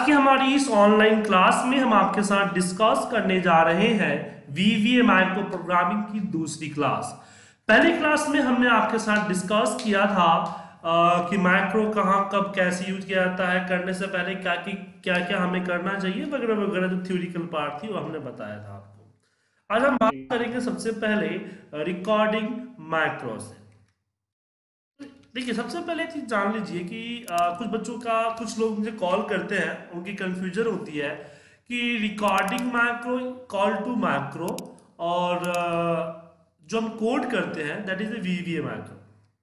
आज की हमारी इस ऑनलाइन क्लास में हम आपके साथ डिस्कस करने जा रहे हैं वीवीए माइक्रो प्रोग्रामिंग की दूसरी क्लास। पहली क्लास में हमने आपके साथ डिस्कस किया था कि माइक्रो कहाँ कब कैसे यूज किया जाता है, करने से पहले क्या क्या हमें करना चाहिए वगैरह वगैरह, जो थ्योरिकल पार्ट थी वो हमने बताया था आपको। आज हम बात जी करेंगे सबसे पहले रिकॉर्डिंग माइक्रो से। देखिए, सबसे पहले चीज जान लीजिए कि कुछ बच्चों का, कुछ लोग मुझे कॉल करते हैं, उनकी कंफ्यूजन होती है कि recording macro, call to macro, और जो हम कोड करते हैं that is a VBA macro.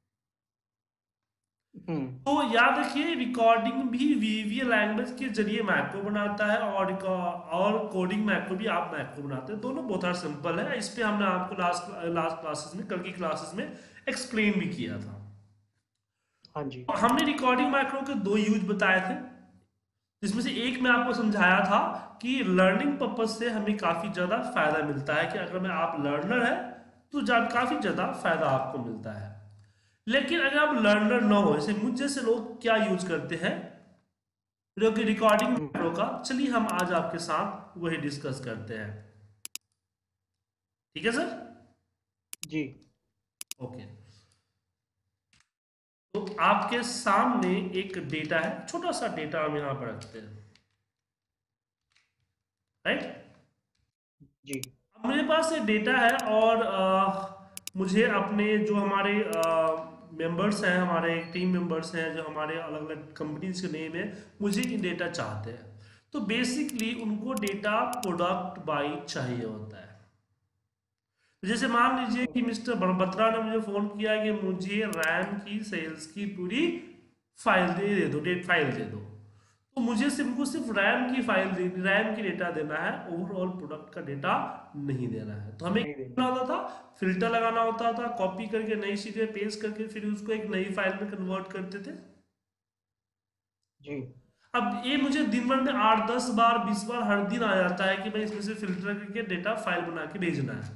हम्म तो याद रखिए, रिकॉर्डिंग भी वीवीए लैंग्वेज के जरिए मैक्रो बनाता है, और कोडिंग मैक्रो भी आप मैक्रो बनाते हैं। दोनों बहुत आर सिंपल है। इस पे हमने आपको लास्ट लास्ट क्लासेस में, कल की क्लासेस में एक्सप्लेन भी किया था। हाँ जी। हमने रिकॉर्डिंग मैक्रो के दो यूज बताए थे, जिसमें से एक मैं आपको समझाया था कि लर्निंग पर्पज से हमें काफ़ी ज़्यादा फायदा मिलता है, कि अगर मैं आप लर्नर है तो जब काफ़ी ज़्यादा फायदा आपको मिलता है। लेकिन अगर आप लर्नर ना हो, जैसे मुझ जैसे लोग क्या यूज करते हैं रिकॉर्डिंग हम्म मैक्रो का, चलिए हम आज आपके साथ वही डिस्कस करते हैं। ठीक है सर? जी ओके। तो आपके सामने एक डेटा है, छोटा सा डेटा हम यहाँ पर रखते हैं, राइट। जी अब मेरे पास ये डेटा है, और मुझे अपने जो हमारे मेंबर्स हैं, हमारे टीम मेंबर्स हैं, जो हमारे अलग अलग कंपनीज के नेम है, मुझे ये डेटा चाहते हैं। तो बेसिकली उनको डेटा प्रोडक्ट बाई चाहिए होता है। तो जैसे मान लीजिए कि मिस्टर बत्रा ने मुझे फोन किया कि मुझे रैम की सेल्स की पूरी फाइल दे दो, डेट फाइल दे दो। तो मुझे सिर्फ रैम की फाइल दे, रैम की डेटा देना है, ओवरऑल प्रोडक्ट का डेटा नहीं देना है। तो हमें नहीं क्या देनी। करना होता था, फिल्टर लगाना होता था, कॉपी करके नई चीजें पेस्ट करके फिर उसको एक नई फाइल में कन्वर्ट करते थे। जी अब ये मुझे दिन भर में 8 10 बार 20 बार हर दिन आ जाता है कि भाई इसमें से फिल्टर करके डेटा फाइल बना के भेजना है।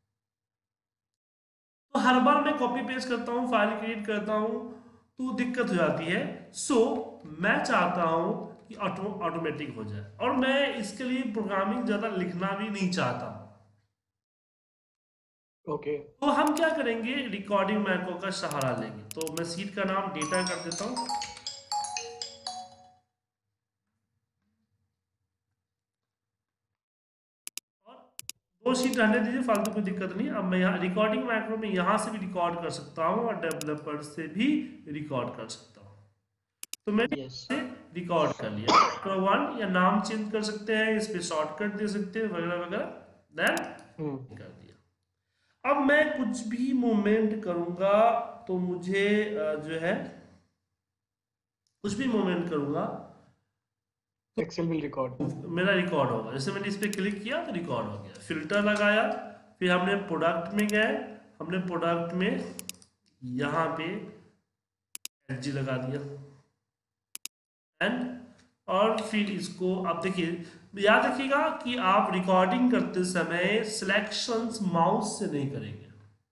तो हर बार मैं कॉपी पेस्ट करता हूँ, फाइल क्रिएट करता हूँ, तो दिक्कत हो जाती है। सो मैं चाहता हूँ कि ऑटोमेटिक हो जाए, और मैं इसके लिए प्रोग्रामिंग ज़्यादा लिखना भी नहीं चाहता। ओके। तो हम क्या करेंगे, रिकॉर्डिंग मैको का सहारा लेंगे। तो मैं सीट का नाम डेटा कर देता हूँ, और दो सीट रहने दीजिए, फालतू कोई दिक्कत नहीं। अब मैं यहाँ रिकॉर्डिंग मैक्रो में यहाँ से भी रिकॉर्ड कर सकता हूँ, और डेवलपर से भी रिकॉर्ड कर सकता हूँ। तो मैंने यस। से रिकॉर्ड कर लिया मैक्रो वन, या नाम चेंज कर सकते हैं, इस पे शॉर्टकट दे सकते हैं वगैरह वगैरह। देन हम्म कर दिया। अब मैं कुछ भी मूवमेंट करूंगा तो मुझे जो है, कुछ भी मूवमेंट करूंगा एक्सेल विल रिकॉर्ड। तो मेरा रिकॉर्ड होगा। जैसे मैंने इस पर क्लिक किया तो रिकॉर्ड हो गया, फिल्टर लगाया, फिर हमने प्रोडक्ट में गए, हमने प्रोडक्ट में यहाँ पे एलजी लगा दिया, एंड और फिर इसको आप देखिए, याद रखिएगा कि आप रिकॉर्डिंग करते समय सिलेक्शंस माउस से नहीं करेंगे।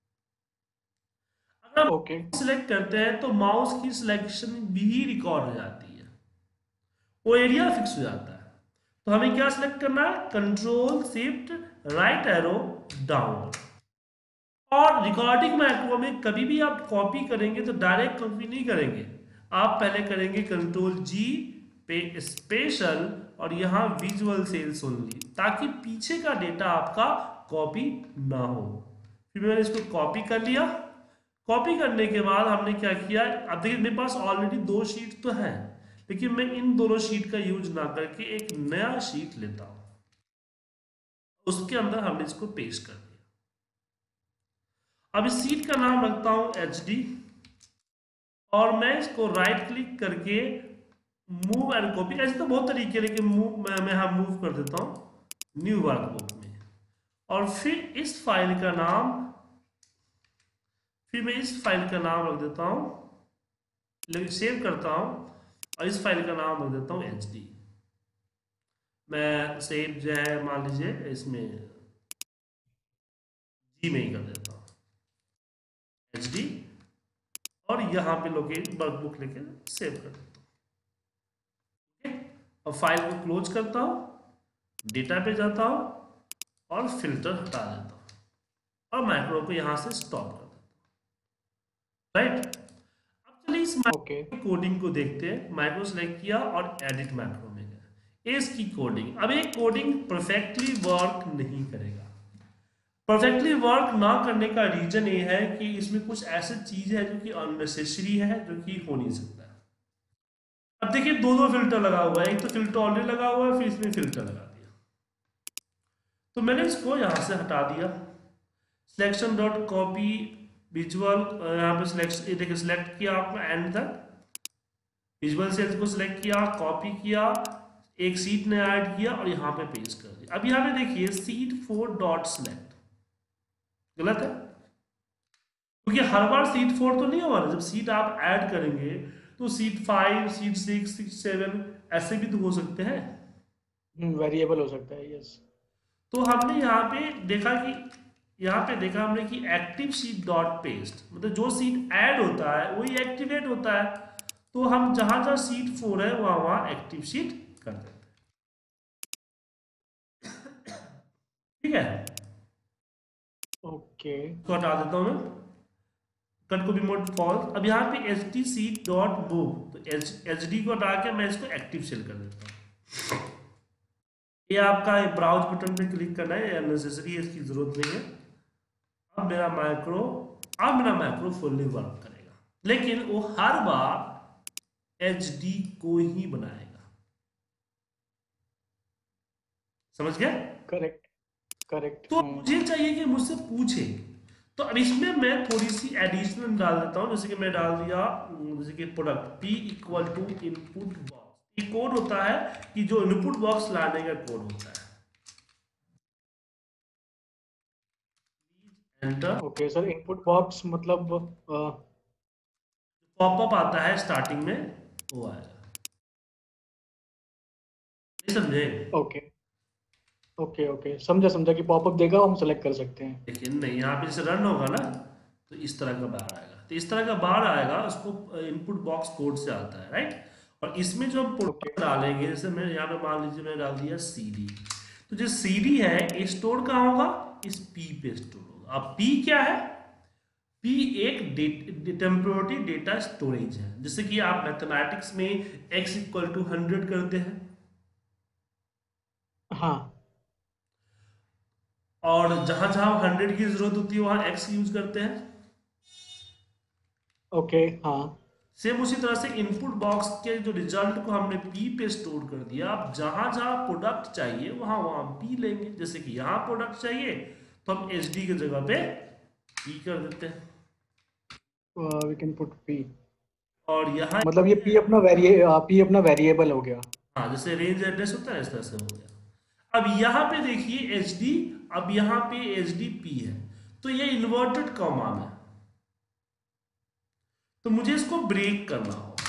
अगर हम ओके। सिलेक्ट करते हैं तो माउस की सिलेक्शन भी रिकॉर्ड हो जाती है, वो एरिया फिक्स हो जाता है। तो हमें क्या सिलेक्ट करना है, control shift right arrow down. और रिकॉर्डिंग मैक्रो में कभी भी आप कॉपी करेंगे तो डायरेक्ट कॉपी नहीं करेंगे, आप पहले करेंगे कंट्रोल जी पे स्पेशल, और यहाँ विजुअल सेल्स ओनली, ताकि पीछे का डेटा आपका कॉपी ना हो। फिर मैंने इसको कॉपी कर लिया। कॉपी करने के बाद हमने क्या किया, अब देखिए मेरे पास ऑलरेडी दो शीट तो है, लेकिन मैं इन दोनों शीट का यूज ना करके एक नया शीट लेता हूँ, उसके अंदर हमने इसको पेस्ट कर दिया। अब इस सीट का नाम रखता हूं एच डी, और मैं इसको राइट क्लिक करके मूव एंड कॉपी, ऐसे तो बहुत तरीके, लेकिन मूव मैं यहाँ मूव कर देता हूँ न्यू वर्कबुक में। और फिर मैं इस फाइल का नाम रख देता हूँ, लेकिन सेव करता हूँ, और इस फाइल का नाम रख देता हूँ एच डी। मैं सेव जो है मान लीजिए इसमें जी में ही कर देता हूँ एच डी, और यहाँ पे लोकेट वर्कबुक लेके सेव कर देता हूँ। और फाइल को क्लोज करता हूँ, डेटा पे जाता हूँ और फिल्टर हटा देता हूँ और माइक्रो को यहाँ से स्टॉप कर देता हूँ। राइट, अब चलिए इस ओके कोडिंग को देखते हैं। माइक्रो सेलेक्ट किया और एडिट माइक्रो में गया। इसकी कोडिंग, अब ये कोडिंग परफेक्टली वर्क नहीं करेगा। परफेक्टली वर्क ना करने का रीजन ये है कि इसमें कुछ ऐसी चीज है जो कि अननेसेसरी है, जो कि हो नहीं सकता। अब देखिए दो दो फिल्टर लगा हुआ है, एक तो फिल्टर ऑलरेडी लगा हुआ है, फिर इसमें फिल्टर लगा दिया। तो मैंने इसको यहां से हटा दिया। सिलेक्शन डॉट कॉपी विजुअल, यहाँ पे सिलेक्शन, देखिए सिलेक्ट किया आपने एंड तक, विजुअल सेल्स को सिलेक्ट किया, कॉपी किया, एक सीट ने ऐड किया और यहाँ पे पेस्ट कर दिया। अब यहाँ पे देखिए सीट 4 डॉट सिलेक्ट गलत है, क्योंकि हर बार सीट 4 तो नहीं होगा ना। जब सीट आप ऐड करेंगे तो सीट 5, सीट 6, सीट 7 ऐसे भी तो हो सकते हैं। वेरिएबल हो सकता है, यस। तो हमने यहाँ पे देखा कि हमने कि एक्टिव सीट डॉट पेस्ट, मतलब जो सीट ऐड होता है वही एक्टिवेट होता है। तो हम जहां जहां सीट 4 है वहां वहां एक्टिव सीट कर देते हैं। ठीक है, ओके तो हटा देता हूं मैं, कट को भी मोड फॉल्स। अब यहाँ पे H T sheet dot move, तो एच डी को हटा के मैं इसको एक्टिव सेल कर देता हूँ। ये आपका ब्राउज बटन पे क्लिक करना है, अननेसेसरी है, इसकी जरूरत नहीं है। अब मेरा माइक्रो फुल्ली वर्क करेगा, लेकिन वो हर बार एच डी को ही बनाएगा। समझ गया? Correct correct. तो मुझे चाहिए कि मुझसे पूछे, तो अब इसमें मैं थोड़ी सी एडिशनल डाल देता हूं। जैसे कि मैं डाल दिया, जैसे कि product p equal to input box. ये कोड होता है कि जो इनपुट बॉक्स लाने का कोड होता है। Enter, okay sir, input box मतलब पॉपअप आता है स्टार्टिंग में, वो आएगा। नहीं समझे? ओके ओके ओके, समझा समझा कि पॉपअप देगा, हम सेलेक्ट कर सकते हैं। लेकिन नहीं, यहाँ पे जैसे रन होगा ना तो इस तरह का बार आएगा। तो इस तरह का बार आएगा, उसको इनपुट बॉक्स कोड से आता है। राइट, और इसमें जो हम ओके प्रोडक्ट डालेंगे, जैसे मैं यहाँ पे मान लीजिए मैंने डाल दिया CD। तो जो CD है ये स्टोर कहाँ होगा? इस P पे स्टोर होगा। अब P क्या है? P एक टेम्पोररी डेटा स्टोरेज है। जैसे कि आप मैथमेटिक्स में x इक्वल टू 100 करते हैं, हाँ और जहां जहां 100 की जरूरत होती है वहां x यूज करते हैं। ओके हाँ सेम उसी तरह से इनपुट बॉक्स के जो रिजल्ट को हमने P पे स्टोर कर दिया। अब जहां जहां प्रोडक्ट चाहिए वहां वहां P लेंगे। जैसे कि यहाँ प्रोडक्ट चाहिए तो हम HD की जगह पे P कर देते हैं, वी कैन पुट पी, और यहाँ मतलब ये पी अपना वेरिएबल हो गया। हाँ, जैसे रेंज एड्रेस होता है इस तरह से हो गया। अब यहाँ पे देखिए HD, अब यहाँ पे HDP है, तो ये इन्वर्टेड कॉमा में, तो मुझे इसको ब्रेक करना होगा।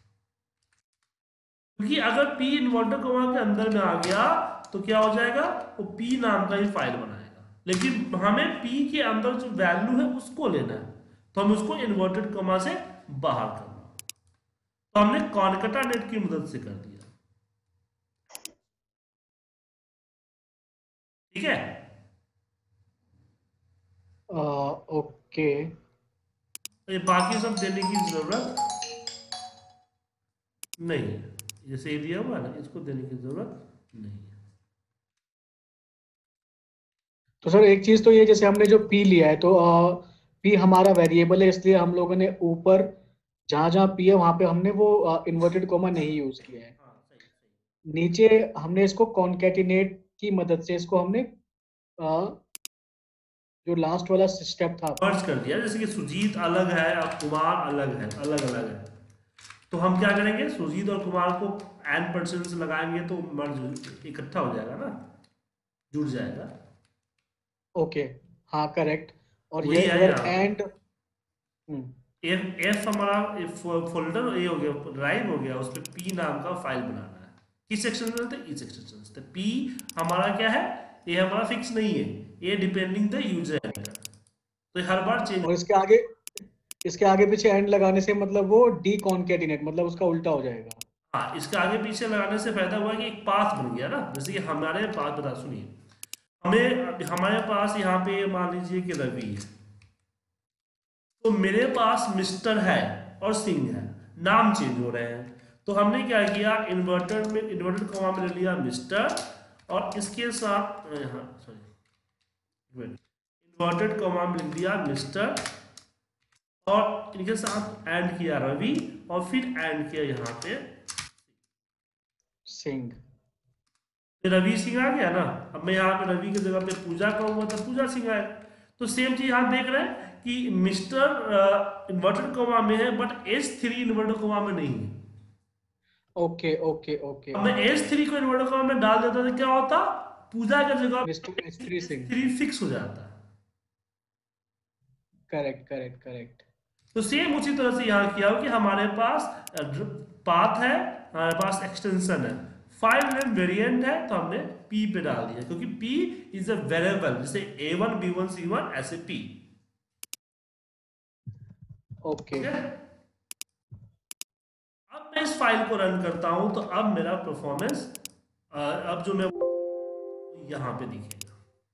क्योंकि अगर P इन्वर्टर कॉमा के अंदर में आ गया तो क्या हो जाएगा, वो P नाम का ही फाइल बनाएगा। लेकिन हमें P के अंदर जो वैल्यू है उसको लेना है, तो हम उसको इन्वर्टेड कॉमा से बाहर करना होगा। तो हमने कॉनकैटिनेट की मदद से कर दिया। ठीक है, ओके तो ये बाकी सब देने की जरूरत नहीं है। जैसे ये दिया हुआ है ना, इसको देने की जरूरत नहीं है। तो सर एक चीज तो ये, जैसे हमने जो पी लिया है तो पी हमारा वेरिएबल है, इसलिए हम लोगों ने ऊपर जहां जहां पी है वहां पे हमने वो इन्वर्टेड कोमा नहीं यूज किया है। हाँ सही सही, नीचे हमने इसको कॉन्केटिनेट की मदद से इसको हमने जो लास्ट वाला स्टेप था मर्ज कर दिया। जैसे कि सुजीत अलग है और कुमार अलग है, अलग अलग है, तो हम क्या करेंगे, सुजीत और कुमार को n% से लगाएंगे तो मर्ज इकट्ठा हो जाएगा ना, जुड़ जाएगा। ओके हाँ करेक्ट। और वही ये है अगर यहाँ पे। एंड एफ हमारा फोल्डर ये हो गया, ड्राइव हो गया, उस पर पी नाम का फाइल बनाना है। किस सेक्शन में रहते हैं? इस सेक्शन से। पी हमारा क्या है, ये हमारा फिक्स नहीं है, ये डिपेंडिंग द यूजर है, तो ये हर बार चेंज। और इसके आगे पीछे एंड लगाने से मतलब वो डी कॉन्केटिनेट, मतलब उसका उल्टा हो जाएगा। हाँ, इसके आगे पीछे लगाने से फायदा हुआ कि एक पाथ बन गया ना, जैसे कि हमारे पास, बता सुनिए, हमारे पास यहाँ पे मान लीजिए कि रवि है, तो मेरे पास मिस्टर है और सिंह है, नाम चेंज हो रहे हैं। तो हमने क्या किया, इन्वर्टेड कॉमा में ले लिया मिस्टर, और इसके साथ सॉरी, इन्वर्टेड कॉमा में लिख दिया मिस्टर, और इनके साथ ऐड किया रवि, और फिर ऐड किया यहाँ पे सिंह। रवि सिंह आ गया ना। अब मैं यहाँ पे रवि की जगह पे पूजा कहूंगा तो पूजा सिंह आए। तो सेम चीज यहाँ देख रहे हैं कि मिस्टर इन्वर्टेड कॉमा में है, बट S3 इन्वर्टेड कॉमा में नहीं है। ओके ओके ओके अब मैं S3 को इन्वर्टेड कॉमा में डाल देता तो क्या होता, पूजा की जगह mister S3 Singh. S3 fix हो जाता। Correct correct correct. तो सेम उसी तरह से यहाँ किया हो कि हमारे पास पाथ है, हमारे पास एक्सटेंशन है, फाइल नेम वेरिएंट है, तो हमने P पे डाल दिया, क्योंकि P इज अ वेरिएबल, जैसे A1 B1 C1 ऐसे P। ओके। ठीक है। अब मैं इस फाइल को रन करता हूं तो अब मेरा परफॉर्मेंस, अब जो मैं यहाँ पे दिखेगा।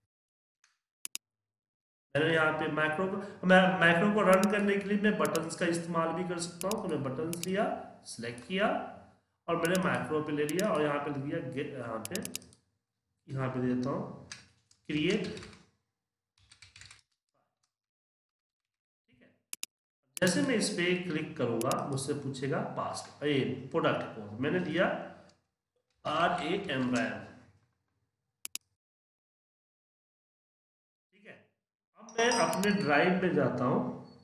मैंने यहाँ पे मैक्रो को रन करने के लिए मैं बटन्स का इस्तेमाल भी कर सकता हूँ। तो मैं बटन्स लिया, सिलेक्ट किया, और मैंने मैक्रो पे ले लिया, और यहाँ पे लिख दिया यहाँ पे देता हूँ क्रिएट। ठीक है। जैसे मैं इस पे क्लिक करूंगा, मुझसे पूछेगा पासवर्ड, ये प्रोडक्ट कोड मैंने दिया RAM। ठीक है। अब मैं अपने ड्राइव में जाता हूँ,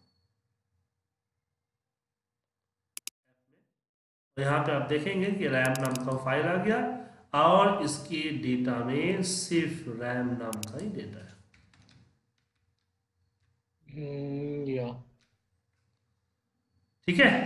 तो यहाँ पे आप देखेंगे कि रैम नाम का फाइल आ गया, और इसके डेटा में सिर्फ रैम नाम का ही डेटा है। या ठीक है।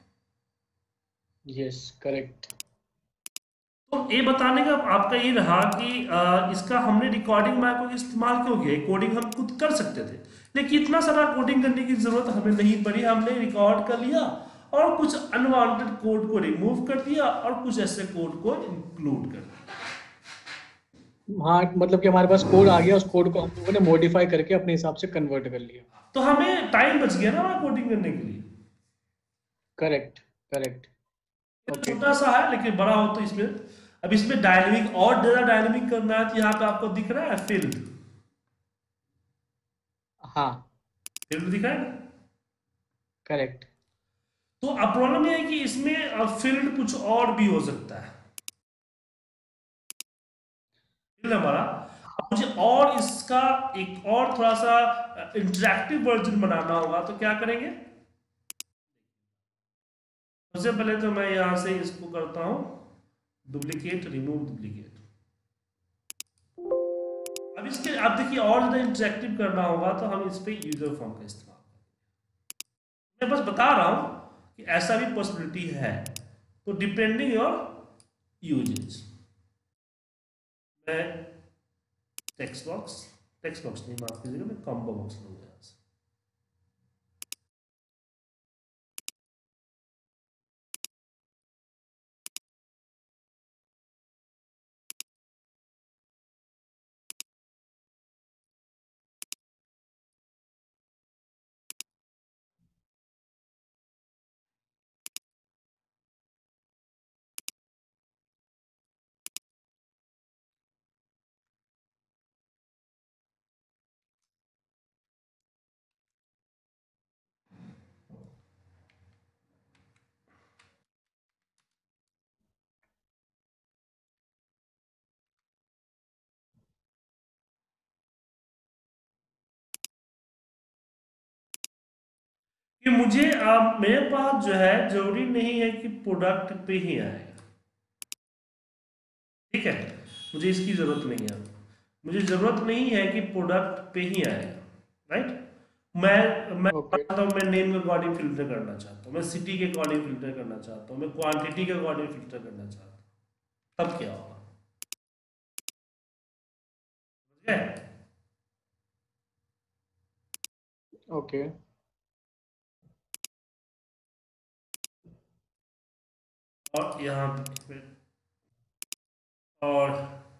Yes correct. तो ये बताने का आपका ये रहा कि इसका हमने रिकॉर्डिंग मैको का इस्तेमाल क्यों किया। कोडिंग हम खुद कर सकते थे, लेकिन इतना सारा कोडिंग करने की जरूरत हमें नहीं पड़ी। हमने रिकॉर्ड कर लिया और कुछ अनवांटेड कोड को रिमूव कर दिया और कुछ ऐसे कोड को इंक्लूड कर दिया। हाँ मतलब कि हमारे पास कोड आ गया, उस कोड को हम लोगों ने मॉडिफाई करके अपने हिसाब से कन्वर्ट कर लिया। तो हमें टाइम बच गया ना कोडिंग करने के लिए। Correct correct. ये ओके। छोटा सा है लेकिन बड़ा हो तो इसमें, अब इसमें डायनेमिक और ज्यादा डायनेमिक करना है तो यहाँ पे आपको दिख रहा है फील्ड, हाँ फील्ड दिख रहा है ना। करेक्ट। तो अब प्रॉब्लम ये है कि इसमें फील्ड कुछ और भी हो सकता है। फील्ड हमारा, अब मुझे और इसका एक और थोड़ा सा इंटरेक्टिव वर्जन बनाना होगा, तो क्या करेंगे। सबसे पहले तो मैं यहां से इसको करता हूं डुप्लीकेट, रिमूव डुप्लीकेट। अब इसके, अब देखिए और ज्यादा इंटरेक्टिव करना होगा तो हम इस पे यूजर फॉर्म का इस्तेमाल करेंगे। मैं बस बता रहा हूं कि ऐसा भी पॉसिबिलिटी है, तो डिपेंडिंग योर यूजेज। मैं टेक्स्ट बॉक्स नहीं, माफ कीजिएगा, मैं कॉम्बो बॉक्स लूंगा यहाँ से। कि मुझे मेरे पास जो है जरूरी नहीं है कि प्रोडक्ट पे ही आएगा। ठीक है, मुझे इसकी जरूरत नहीं है। मुझे जरूरत नहीं है कि प्रोडक्ट पे ही आएगा, राइट। मैं ओके चाहता हूँ, मैं नेम के अकॉर्डिंग फिल्टर करना चाहता हूँ, मैं सिटी के अकॉर्डिंग फिल्टर करना चाहता हूँ, मैं क्वांटिटी के अकॉर्डिंग फिल्टर करना चाहता हूँ। तब क्या होगा, समझ गए। ओके। और यहाँ पे और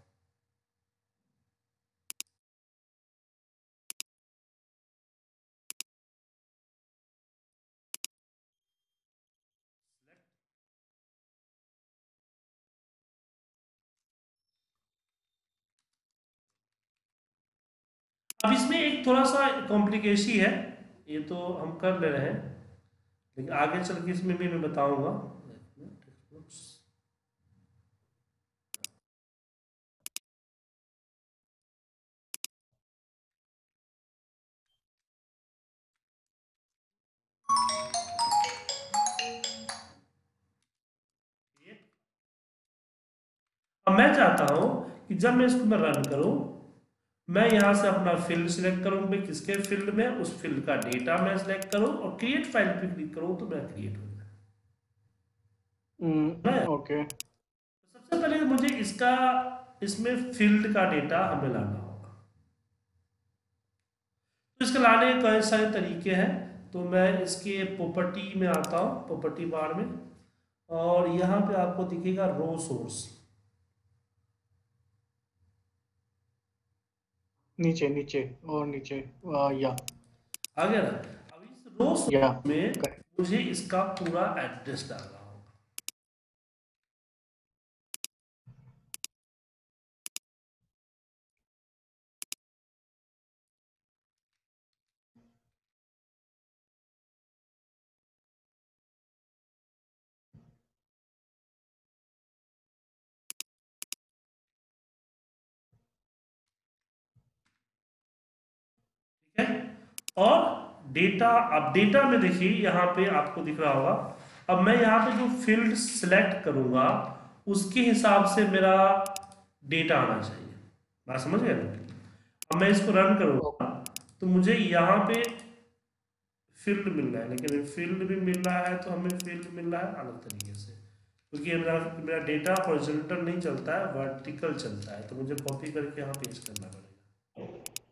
अब इसमें एक थोड़ा सा कॉम्प्लिकेशन है, ये तो हम कर ले रहे हैं, लेकिन आगे चल के इसमें भी मैं बताऊंगा। अब मैं चाहता हूं कि जब मैं इसको मैं रन करूं, मैं यहां से अपना फील्ड सिलेक्ट करूं, मैं किसके फील्ड में, उस फील्ड का डेटा मैं सिलेक्ट करूं और क्रिएट फाइल पे क्लिक करूं तो मैं क्रिएट हो जाए। ओके। सबसे पहले मुझे इसका, इसमें फील्ड का डेटा हमें लाना होगा। तो इसके लाने के कई सारे तरीके हैं। तो मैं इसके प्रॉपर्टी में आता हूँ, प्रॉपर्टी बार में, और यहाँ पे आपको दिखेगा रो सोर्स, नीचे नीचे और नीचे, या आ गया ना। अब इस रो या सोर्स में करेक्ट। मुझे इसका पूरा एड्रेस डालना होगा। ठीक है। और डेटा, अब डेटा में देखिए यहाँ पे आपको दिख रहा होगा, अब मैं यहाँ पे जो फील्ड सिलेक्ट करूंगा उसके हिसाब से मेरा डेटा आना चाहिए। बात समझ गए ना? अब मैं इसको रन करूंगा तो मुझे यहाँ पे फील्ड मिल रहा है, लेकिन फील्ड भी मिल रहा है तो हमें फील्ड मिल रहा है अलग तरीके से, क्योंकि मेरा मेरा डेटा हॉरिजॉन्टल नहीं चलता है, वर्टिकल चलता है, तो मुझे कॉपी करके यहाँ पेस्ट करना पड़ेगा।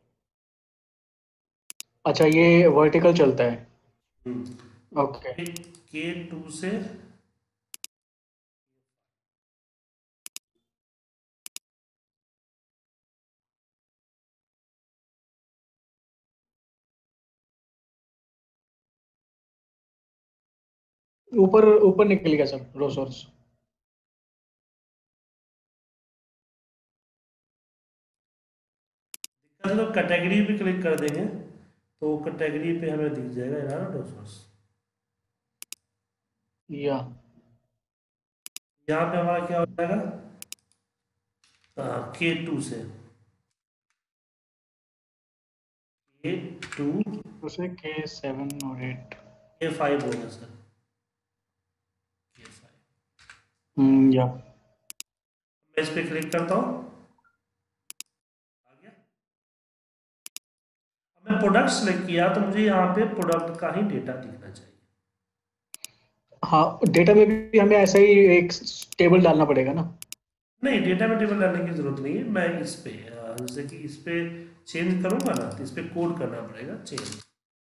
अच्छा, ये वर्टिकल चलता है। तो ओके। K2 से ऊपर ऊपर निकल गया सर, रो सोर्स। हम लोग कैटेगरी पे क्लिक कर देंगे तो कैटेगरी पे हमें दिख जाएगा इनाना डोसर्स। या यहाँ पे हमारा क्या हो जाएगा, K2 से K2 उसे K7 और 8। K5 होगा सर, K5। या मैं इस पे क्लिक करता हूँ, आ गया। अब मैं प्रोडक्ट सेलेक्ट किया तो मुझे यहाँ पे प्रोडक्ट का ही डेटा दिखना चाहिए। हाँ, डेटा में भी हमें ऐसा ही एक टेबल डालना पड़ेगा ना? नहीं, डेटा में टेबल डालने की जरूरत नहीं है। मैं इस पे जैसे कि इस पे चेंज करूंगा ना तो इस पे कोड करना पड़ेगा चेंज।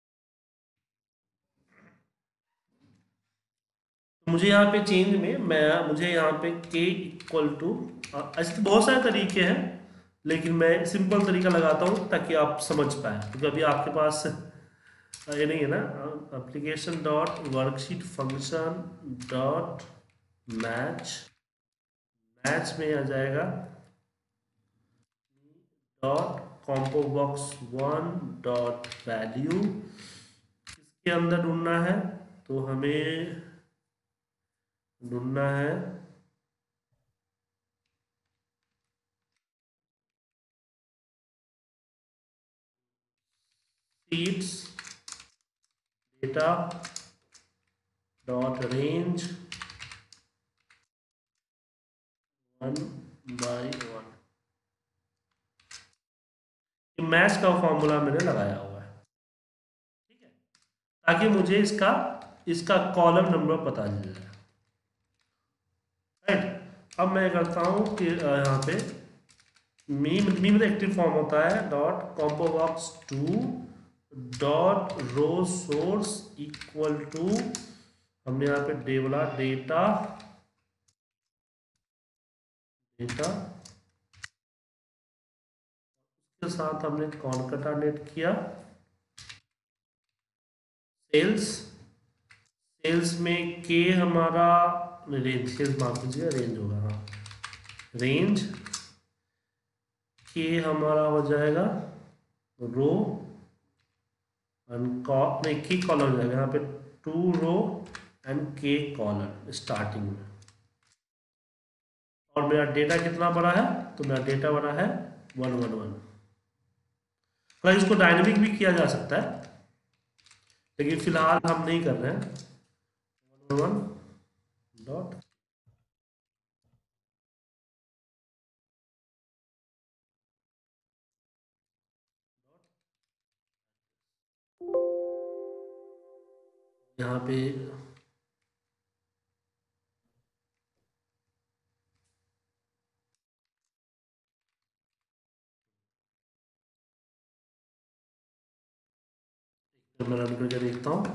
मुझे यहाँ पे चेंज में मुझे यहाँ पे k इक्वल टू, ऐसे तो बहुत सारे तरीके हैं लेकिन मैं सिंपल तरीका लगाता हूँ ताकि आप समझ पाए, क्योंकि अभी आपके पास ये नहीं है ना, application dot worksheet function dot match, match में आ जाएगा dot combo box one dot value, इसके अंदर ढूंढना है तो हमें ढूंढना है sheets data dot range 1/1। Match का फॉर्मूला मैंने लगाया हुआ है, ठीक है, ताकि मुझे इसका इसका कॉलम नंबर पता चल जाए। राइट, अब मैं करता हूँ कि यहाँ पे मी में एक्टिव फॉर्म होता है dot combo box 2 dot row source equal to, हमने यहाँ पे डे बोला डेटा डेटा के साथ हमने कौन कटानेट किया, सेल्स। सेल्स में के हमारा रेंज, सेल्स माफ कीजिएगा, रेंज होगा, हाँ रेंज। के हमारा हो जाएगा रो एंड नहीं की कॉलम हो जाएगा यहाँ पे 2 रो एंड के कॉलम स्टार्टिंग में। और मेरा डेटा कितना बड़ा है, तो मेरा डेटा बड़ा है 111। प्लस इसको डायनेमिक भी किया जा सकता है, लेकिन फिलहाल हम नहीं कर रहे हैं। 111 डॉट यहाँ पे मैं रन करके देखता हूँ।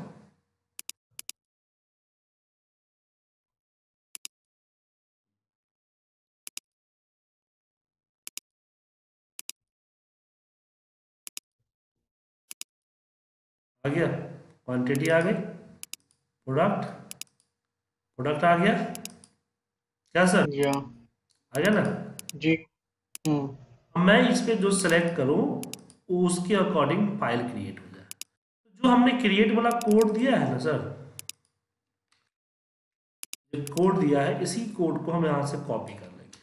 आ गया, क्वांटिटी आ गई, प्रोडक्ट आ गया क्या सर, या आ गया ना। जी। मैं इस पे जो सेलेक्ट करूं उसके अकॉर्डिंग फाइल क्रिएट हो जाए। तो जो हमने क्रिएट वाला कोड दिया है ना सर, जो कोड दिया है इसी कोड को हम यहां से कॉपी कर लेंगे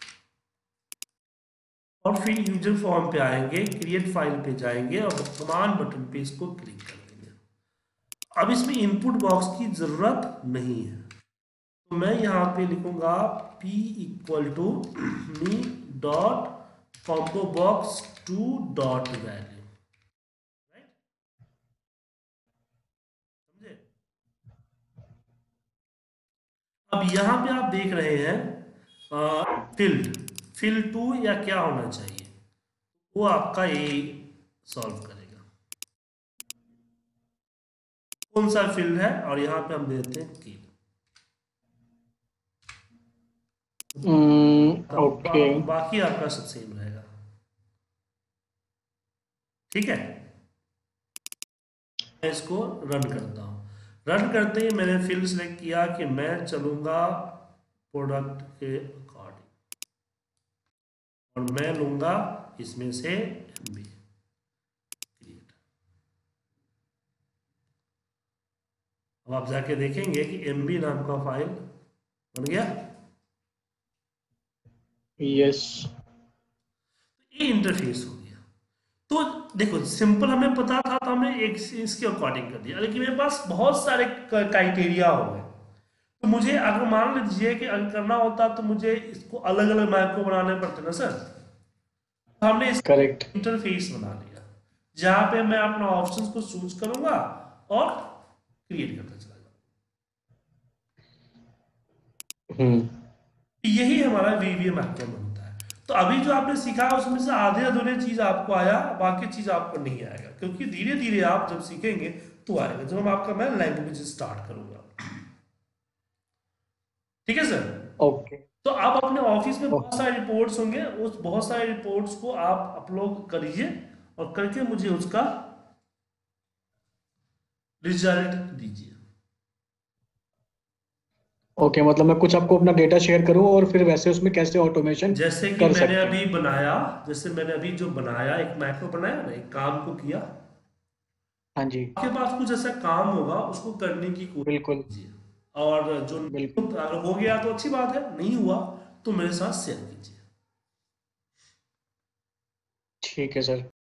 और फिर यूजर फॉर्म पे आएंगे, क्रिएट फाइल पे जाएंगे और वर्तमान बटन पे इसको क्लिक कर देंगे। अब इसमें इनपुट बॉक्स की जरूरत नहीं है, तो मैं यहाँ पे लिखूंगा p equal to me dot combo box 2 dot value, right, समझे। अब यहाँ पे आप देख रहे हैं फिल 2 या क्या होना चाहिए, वो आपका ये सॉल्व करेगा कौन सा फील्ड है, और यहाँ पे हम देते हैं किल। ओके। बाकी आपका सब सेम रहेगा, ठीक है। मैं इसको रन करता हूँ। रन करते ही मैंने फील्ड सेलेक्ट किया कि मैं चलूंगा प्रोडक्ट के अकॉर्डिंग और मैं लूंगा इसमें से MB क्रिएट। अब आप जाके देखेंगे कि MB नाम का फाइल बन गया। यस, ये इंटरफेस हो गया। तो देखो सिंपल हमें पता था तो हमने एक इसके अकॉर्डिंग कर दिया, लेकिन मेरे पास बहुत सारे क्राइटेरिया हो गए। तो मुझे अगर मान लीजिए कि अगर करना होता तो मुझे इसको अलग अलग मैक्रो बनाने पड़ते ना सर। तो हमने इस करेक्ट। इंटरफेस बना लिया जहां पे मैं अपना ऑप्शंस को चूज करूंगा और क्रिएट करता चला जाऊंगा। यही हमारा वीवीएम मैक्रो बनता है। तो अभी जो आपने सीखा उसमें से आधे अधूरे चीज आपको आया, बाकी चीज आपको नहीं आएगा, क्योंकि धीरे धीरे आप जब सीखेंगे तो आएगा, जब हम आपका मैं लैंग्वेज स्टार्ट करूंगा, ठीक है सर। ओके। तो आप अपने ऑफिस में बहुत सारे रिपोर्ट्स होंगे, उस बहुत सारे रिपोर्ट्स को आप अपलोड करिए और करके मुझे उसका रिजल्ट दीजिए। ओके, मतलब मैं कुछ आपको अपना डेटा शेयर करूं और फिर वैसे उसमें कैसे ऑटोमेशन जैसे कि कर मैंने सकते अभी हैं। बनाया, जैसे मैंने अभी जो बनाया एक मैक्रो बनाया ना, एक काम को किया, हाँ जी, आपके पास कुछ ऐसा काम होगा उसको करने की कोशिश बिल्कुल कीजिए, और जो बिल्कुल। अगर हो गया तो अच्छी बात है, नहीं हुआ तो मेरे साथ शेयर कीजिए। ठीक है सर।